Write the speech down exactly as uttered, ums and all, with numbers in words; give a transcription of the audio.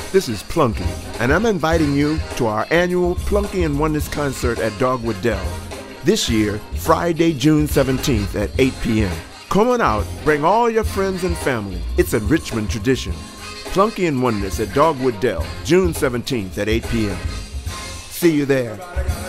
This is Plunky, and I'm inviting you to our annual Plunky Oneness concert at Dogwood Dell. This year, Friday, June seventeenth at eight p m Come on out, bring all your friends and family. It's a Richmond tradition. Plunky Oneness at Dogwood Dell, June seventeenth at eight p m See you there.